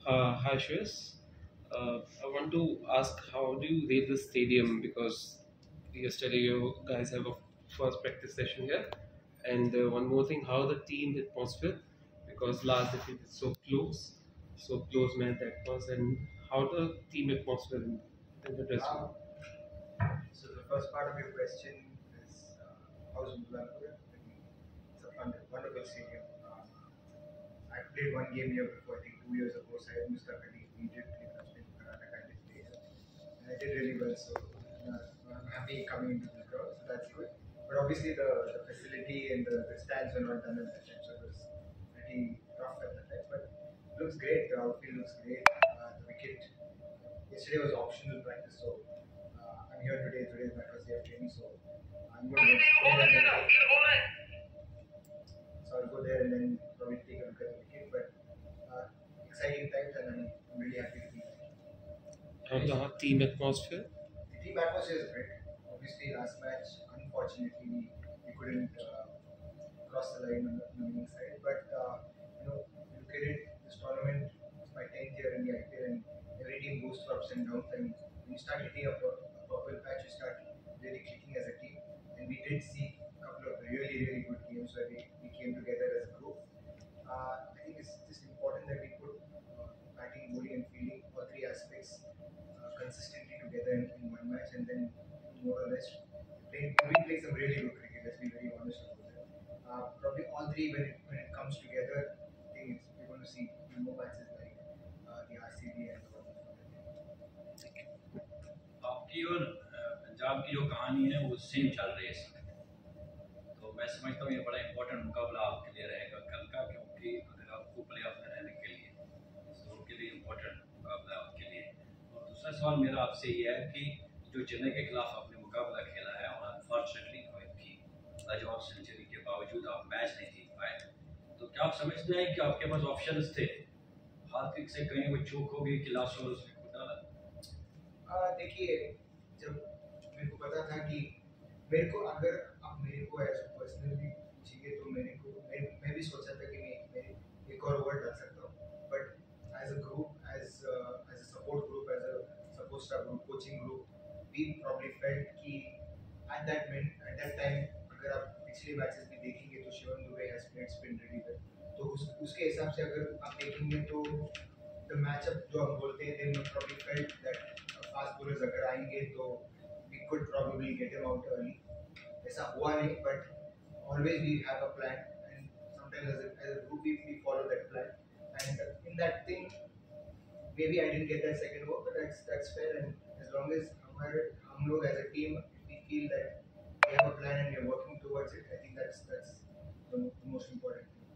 Hi, Shreya. I want to ask how do you rate the stadium because yesterday you guys have a first practice session here, and one more thing, how the team atmosphere because last defeat is so close match that was, and how the team atmosphere in the dressing room. So the first part of your question is how's Muzaffarpur? I mean, it's a wonderful stadium. I played one game here before, I think 2 years ago. Syed Mustaqali, we did play Karnataka in this place, and I did really well. So I'm happy coming into this ground. So that's good. But obviously the facility and the stands were not done at that time, so it was pretty rough at that time. But it looks great. The outfield looks great. The wicket yesterday was optional practice, so I'm here today. Today is my first day of training, so I'm going to go there and then I'll go there and then probably take a look at the wicket. But exciting times, and I'm really happy to be here. How the team atmosphere? The team atmosphere is great. Obviously, last match, unfortunately, we couldn't cross the line on the winning side. But you look at it, this tournament is my 10th year in the IPL, and every team goes through ups and downs. And when you start hitting a purple patch, you start really clicking as a team. And we did see a couple of really, really good games where we came together as a group. I think it's just important that we put batting, bowling, and fielding, all three aspects, consistently together in one match, and then more or less we play some really good cricket. Let's be very honest about that. Probably all three, when it comes together, I think we're going to see more matches like the RCB and the one before that. आपकी और पंजाब की जो कहानी है वो same चल रही है इस समय। तो मैं समझता हूँ ये बड़ा इंपॉर्टेंट मुकाबला आपके लिए रहेगा कल का, क्योंकि अगर आपको प्ले ऑफ में रहने के लिए तो उसके लिए इम्पोर्टेंट मुकाबला आपके लिए। और दूसरा सवाल मेरा आपसे ये है कि जो चेन्नई के खिलाफ आपने मुकाबला खेला है और अनफॉर्चुनेटली आपकी लाजवाब सेंचुरी के बावजूद आप मैच नहीं जीत पाए, तो क्या आप समझते हैं कि आपके पास ऑप्शंस थे? हार्दिक से कहीं वो चूक हो गई कि लास्ट ओवर उसने खुद डाला? देखिए, जब मेरे को पता था कि मेरे को अगर आप मेरे को एज पर्सनली पूछिए तो मैं भी सोचा था कि मैं एक और ओवर डाल सकता हूँ। But as a group, as a support group, as a support staff group, coaching group, we probably felt कि एट दैट टाइम अगर आप पिछले मैचेस भी देखेंगे तो Shivam Dube has played spin really well. तो उसके हिसाब से अगर आप देखेंगे तो द मैचअप जो हम बोलते हैं, they probably felt that fast bowlers अगर आएंगे तो we could probably get him out early. ऐसा हुआ नहीं, but always we have a plan, and sometimes as a group we follow that plan. And in that thing, maybe I didn't get that second over, but that's fair. And as long as हम लोग as a team, if we feel that we have a plan and we are working towards it, I think that's the most important thing.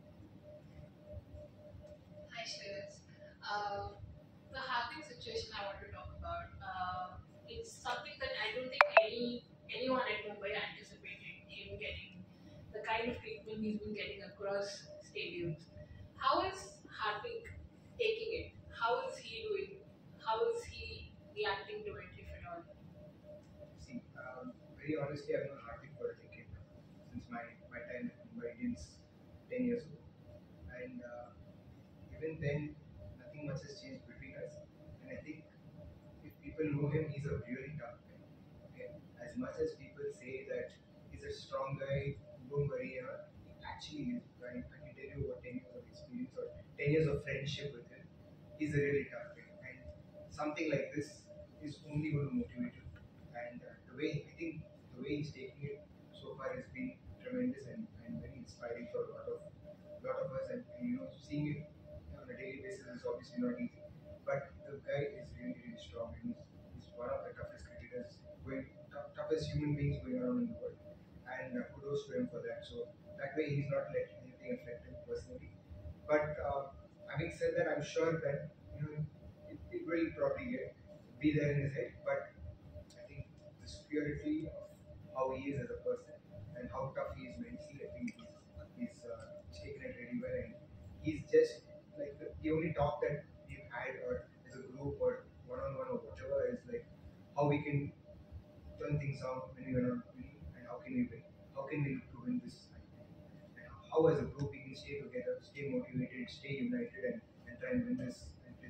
Hi, Shreyas. The Hardik situation I want to talk about. It's something that I don't think anyone at Mumbai anticipated him getting the kind of treatment he's been getting across stadiums. How is Hardik taking it? How is he doing? How is he reacting to it, if at all? See, very honestly, I've known Hardik for a decade now, since my time at Mumbai Indians 10 years ago. And even then, nothing much has changed between us. And I think if people know him, he's a really tough guy. Okay? As much as people say that he's a strong guy, don't worry, he actually is. I can tell you what 10 years of experience or 10 years of friendship with him, he's a really tough guy. And something like this is only going to motivate you. And the way he's taking it so far has been tremendous and very inspiring for a lot of us. And seeing it on a daily basis is obviously not easy. But the guy is really, really strong, and he's one of the toughest cricketers toughest human beings going around in the world. And kudos to him for that. So that way he's not let anything affect him personally. But having said that, I'm sure that it will probably be there in his head. But I think the superiority of how he is as a person and how tough he is mentally, I think he's taken it really well. And he's just like the only talk that we've had, or as a group or one on one or whatever, is like how we can turn things out when we are not winning, and how can we win? How can we look to win this IPL? And how as a group we can stay together, stay motivated, stay united, and try and win this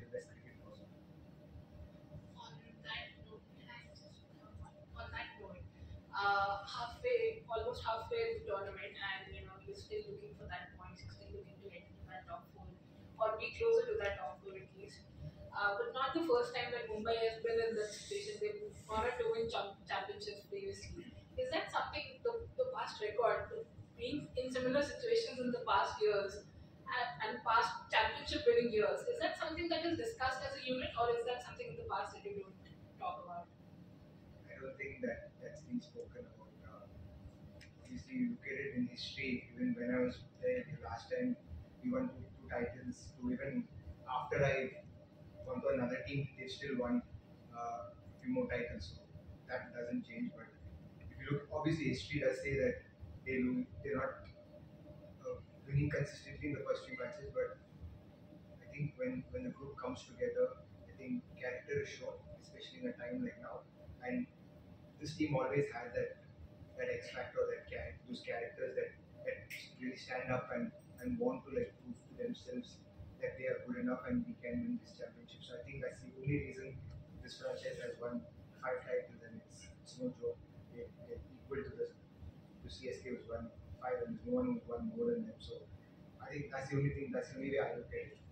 the best cricket possible. On that note, on that note, almost halfway the tournament, and you're still looking for that point, you're still looking to get into that top four, or be closer to that top four at least. But not the first time that Mumbai has been in that situation. They've gone on to win championships previously. Is that something the past record, being in similar situations in the past years and past championship winning years, is that something that is discussed as a unit, or is that something in the past that you don't talk about? I don't think that that's been spoken about. Obviously, you look at it in history. Even when I was there the last time, we won two titles. To even after I gone to another team, they still won a few more titles. So that doesn't change. But if you look, obviously, history does say that they're not winning consistently in the first few matches. But I think when the group comes together, I think character is shown, especially in a time like now. And this team always has that X factor, those characters that really stand up and want to like prove to themselves that they are good enough and we can win this championship. So I think that's the only reason this franchise has won 5 titles, and it's no joke. They're equal to CSK, who's won 5, and there's no one who's won more than them. So I think that's the only thing. That's the only way I look at it.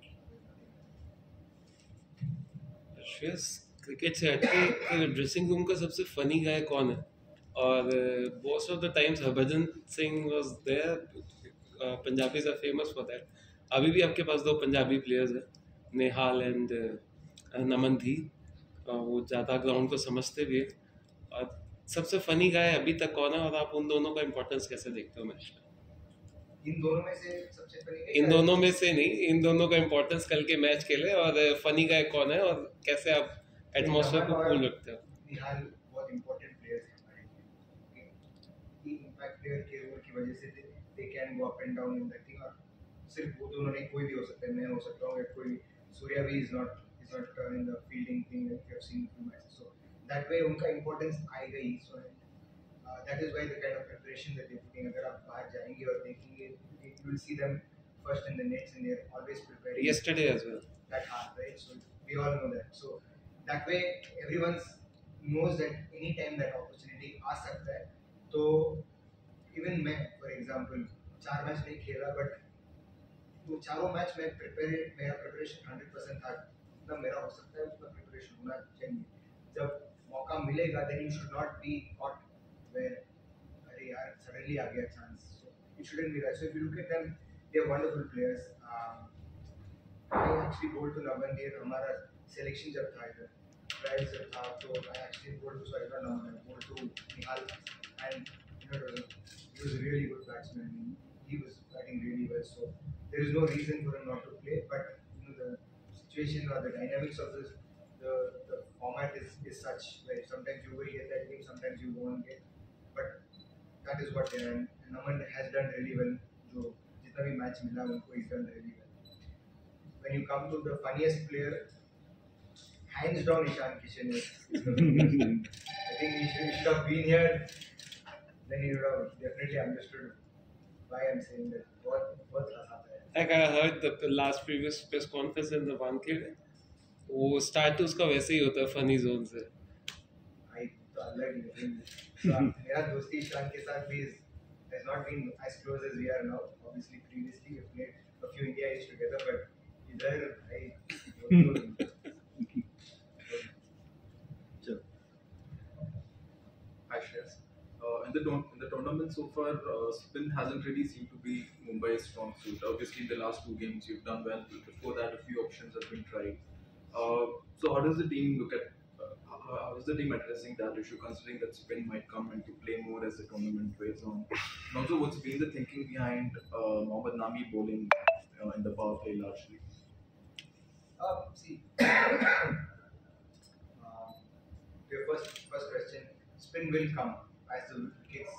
Shreyas, cricket से हटके dressing room का सबसे funny guy कौन है? और most of the times Harbhajan Singh was there. Punjabis are famous for that. अभी भी आपके पास दो पंजाबी प्लेयर्स हैं, नेहाल एंड नमन धी. वो ज़्यादा ग्राउंड को समझते भी है. और सबसे फनी गाय अभी तक कौन है, और आप उन दोनों का इंपॉर्टेंस कैसे देखते हो मैच में? इन दोनों में से सबसे पहले इन दोनों में से नहीं, इन दोनों का इंपॉर्टेंस कल के मैच के लिए, और फनी गाय कौन है, और कैसे आप एटमॉस्फेयर को कूल रखते हो? निहाल बहुत इंपॉर्टेंट प्लेयर्स हैं हमारे लिए. इम्पैक्ट प्लेयर के रोल की वजह से they can go up and down in that thing. और सिर्फ वो दोनों नहीं, कोई भी हो सकता है. मैं हो सकता हूँ, या कोई सूर्या भी is not in the fielding thing that you have seen few matches. So that way उनका इंपॉर्टेंस आएगा ही. सो that is why the kind of preparation that they're putting. अगर आप बाहर जाएंगे और देखेंगे, you will see them first in the nets, and they're always preparing. Yesterday as well. That hard, right? So we all know that. So that way, everyone knows that any time that opportunity आ सकता है. तो even मैं, for example, 4 match नहीं खेला, but वो चारों match में मेरा प्रिपरेशन 100% था. जितना मेरा हो सकता है उतना प्रिपरेशन होना चाहिए. जब मौका मिलेगा, then you should not be caught where अरे यार suddenly आ गया chance. So it shouldn't be that. So if you look at them, they are wonderful players. I actually told to Naman Dev, हमारा selection जब था इधर, trials जब था, तो I actually told to Saida Naman, I told to Nihal, and he was a really good batsman. He was batting really well. So there is no reason for him not to play. But the situation or the dynamics of this, the format is such where sometimes you will get that game, sometimes you won't get. But that is what they are. And Naman has done really well. जो जितना भी match मिला उनको, he's done really well. When you come to the funniest player, hands down Ishan Kishan is the funniest. I think he should have been here. Then he would have definitely understood why I'm saying that. बहुत आता है. Like I heard the last previous press conference in the Wankhede, वो start तो उसका वैसे ही होता है, funny zone से. I तो अलग ही है. मेरा दोस्ती ईशान के साथ भी has not been as close as we are now. Obviously, previously we played a few India East together, but इधर I Hi Shreyas. In the tournament so far, spin hasn't really seemed to be Mumbai's strong suit. Obviously, in the last 2 games, you've done well. Before that, a few options have been tried. So, how does the team look at? How is the team addressing that issue, considering that spin might come into play more as the tournament wears on? And also, what's been the thinking behind Mohammad Nami bowling in the power play largely? See, your first question, spin will come as the wickets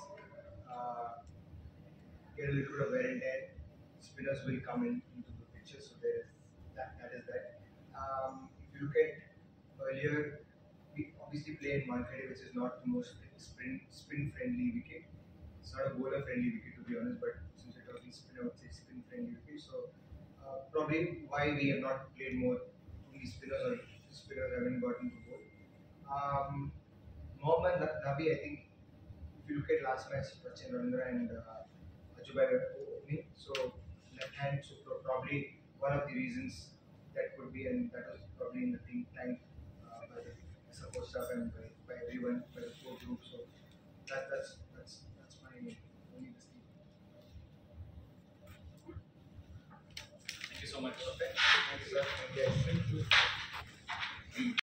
get a little bit of wear and tear. Spinners will come into the picture, so there is that is that. If you look at earlier, we obviously play in Wankhede, which is not the most spin friendly wicket. It's not a bowler friendly wicket, to be honest, but since we're talking spin, I would say spin friendly wicket. So probably why we have not played more spinners haven't gotten to bowl. Mohammad Nabi, I think if you look at last match, Sachin Ravindra and Ajubai were opening, so left hand, so probably one of the reasons that could be, and that was probably in the think tank by the support staff and by everyone, by the core group. So that's my only this thing. Thank you so much. Thank you, sir. Thank you.